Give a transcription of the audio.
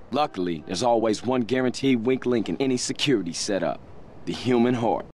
Luckily, there's always one guaranteed weak link in any security setup: the human heart.